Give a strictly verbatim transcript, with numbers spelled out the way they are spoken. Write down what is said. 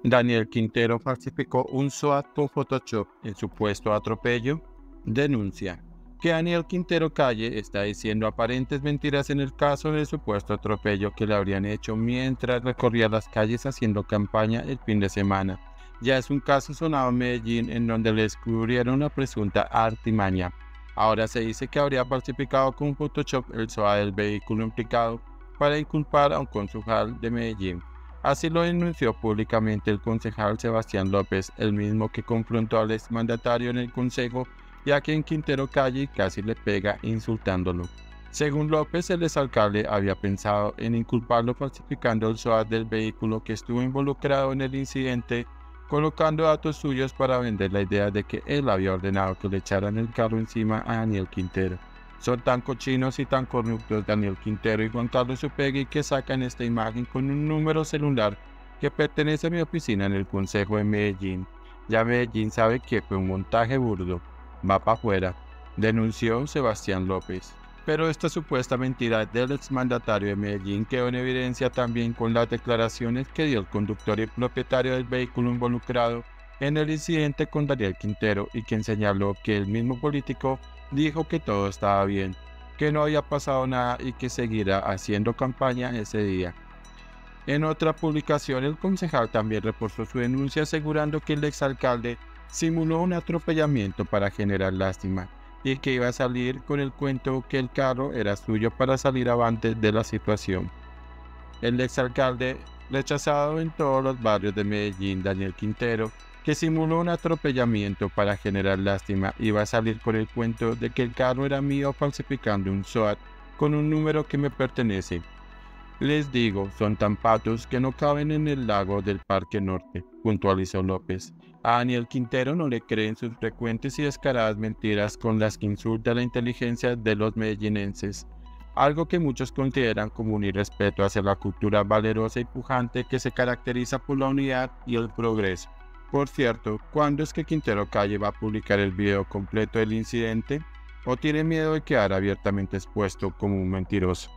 Daniel Quintero falsificó un SWAT con Photoshop en supuesto atropello. Denuncia que Daniel Quintero Calle está diciendo aparentes mentiras en el caso del supuesto atropello que le habrían hecho mientras recorría las calles haciendo campaña el fin de semana. Ya es un caso sonado en Medellín en donde le descubrieron una presunta artimaña. Ahora se dice que habría falsificado con Photoshop el SOAT del vehículo implicado para inculpar a un concejal de Medellín. Así lo denunció públicamente el concejal Sebastián López, el mismo que confrontó al exmandatario en el consejo y a quien Quintero Calle casi le pega insultándolo. Según López, el exalcalde había pensado en inculparlo falsificando el SOAT del vehículo que estuvo involucrado en el incidente, colocando datos suyos para vender la idea de que él había ordenado que le echaran el carro encima a Daniel Quintero. Son tan cochinos y tan corruptos Daniel Quintero y Juan Carlos Upegui que sacan esta imagen con un número celular que pertenece a mi oficina en el Consejo de Medellín. Ya Medellín sabe que fue un montaje burdo. Va para afuera, denunció Sebastián López. Pero esta supuesta mentira del exmandatario de Medellín quedó en evidencia también con las declaraciones que dio el conductor y propietario del vehículo involucrado en el incidente con Daniel Quintero y quien señaló que el mismo político dijo que todo estaba bien, que no había pasado nada y que seguirá haciendo campaña ese día. En otra publicación, el concejal también reforzó su denuncia asegurando que el exalcalde simuló un atropellamiento para generar lástima y que iba a salir con el cuento que el carro era suyo para salir avante de la situación. El exalcalde, rechazado en todos los barrios de Medellín, Daniel Quintero, que simuló un atropellamiento para generar lástima, iba a salir con el cuento de que el carro era mío falsificando un SOAT con un número que me pertenece. Les digo, son tan patos que no caben en el lago del Parque Norte, puntualizó López. A Daniel Quintero no le creen sus frecuentes y descaradas mentiras con las que insulta la inteligencia de los medellinenses, algo que muchos consideran como un irrespeto hacia la cultura valerosa y pujante que se caracteriza por la unidad y el progreso. Por cierto, ¿cuándo es que Quintero Calle va a publicar el video completo del incidente? ¿O tiene miedo de quedar abiertamente expuesto como un mentiroso?